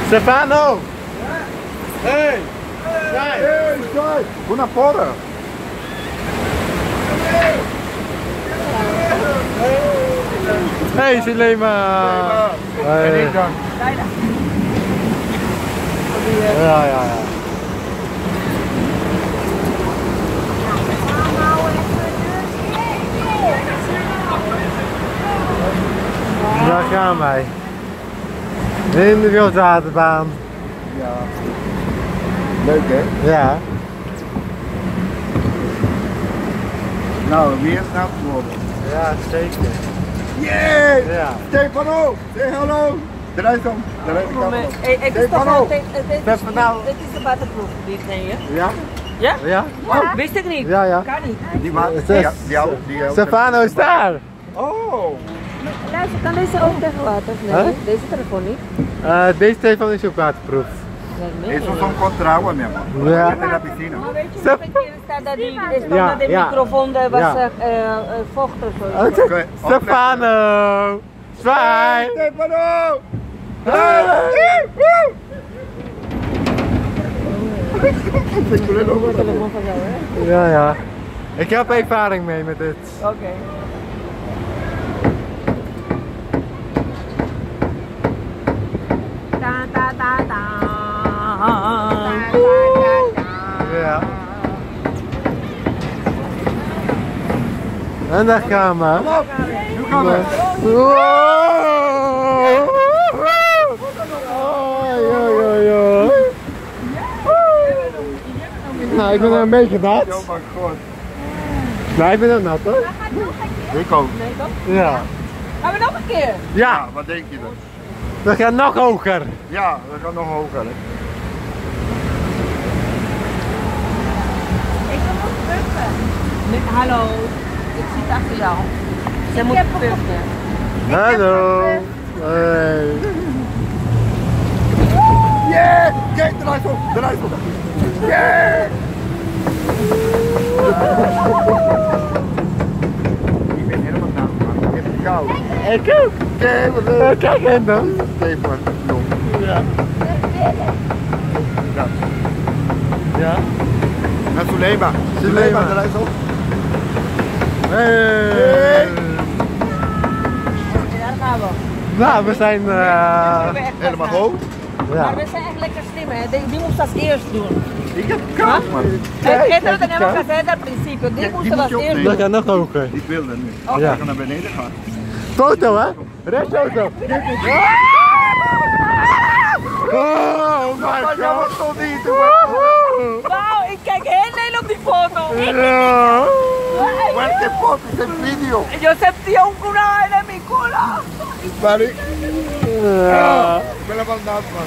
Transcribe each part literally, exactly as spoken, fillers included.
Stefano! Hey! Dai! Ehi, dai! Una porra! Hey Sulema! Hey. Ja, ja, ja. Daar gaan wij. In de wildwaterbaan. Ja. Leuk hè? Ja. Nou, weer snel geworden. Ja, zeker. Yeah! Ja. Stefano! Zeg hallo! Draai om. Draai de camera om. Hey, het is Stefano! toch het is het is de waterproof dit nee hè? Ja? Ja? Ja? Oh, wist ik niet. Ja, ja. Kan niet. Die maat. Stef- Ja, die oude. Die oude. Stefano is daar. Oh! Luister, kan deze ook tegen water? Nee, Huh? deze telefoon niet. Uh, deze telefoon is ook waterproof. Eso son contraguas, mi amor. Ja. De la piscina. Maar weet je, Stef- op het verkeerde staat dat die, er stond Ja, dat de ja. microfoon er was Ja. uh, uh, vocht of zo. Oh, Oké, Stefano! Zwaai! Stefano! Hey! Telefoon van jou hè? Ja, ja. Ik heb ervaring mee met dit. Oké. Ta ta ta ta. Ja. En daar gaan we. Nu gaan we. Wow! Oei, oei, oei, oei. Nou, ik ben er een beetje nat. Oh mijn god. Nee, ik ben ook nat hoor. Ik ook. Nee toch? Ja. Gaan we nog een keer? Ja, Ja, wat denk je dan? we gaan nog hoger. Ja, we gaan nog hoger. Hè. Ik wil nog puffen. Nee, hallo, ik zit achter jou. Ze moet puffen. Hallo. Hey. Yeah! Kijk, draai zo, draai zo. Yeah! Ik ben helemaal nat, man. Ik heb het koud. Ik ook. Kijk, wat Eh, leuk. Kijk hen dan. Stefan, jong. Ja. Ja. Ja. Naar Sulema. Sulema. Sulema, draai zo. Hey. Daar gaan we. Nou, we zijn. Uh, Helemaal hoog. Maar ja. we zijn echt lekker slim hè, die, die moest als eerst doen. Ik heb het koud, man. Kijk, kijk, tenemos kijk. que hacer al principio, die die moesten moet als je eerst opnemen. We doen. gaan nog hoger. Ik wil dat nu. Oh, ja. We gaan naar beneden gaan. Foto hè? Rechtsauto. Oh my Maar jij god. wordt toch niet, hoor. Wauw, ik kijk heel lelijk op die foto. Ja. Welke foto's en video? Yo sentí un curado en mi culo. Maar ik, Ja. ik ben helemaal nat, man.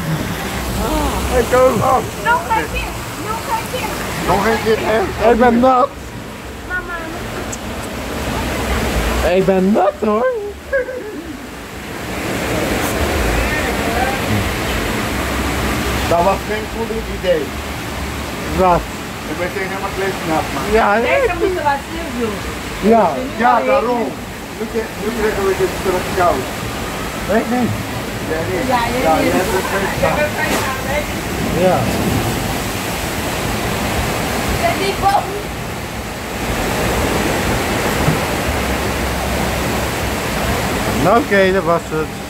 Ik ook. Oh. Nog een keer, nog een keer. Nog een keer, hè? Ik ben nat. Mama. Ik ben nat hoor. Dat was geen goed idee. Wat? Ik ben tegen helemaal kleednat, man. Ja, Deze moesten we als eerst doen. ja. Ja, daarom. Nu, ke- nu krijgen we dit terug koud. Ik niet. Jij niet? Ja, jij Ja, niet. je hebt het kleednat. Ja. Zet die boven. Nou oké, dat was het.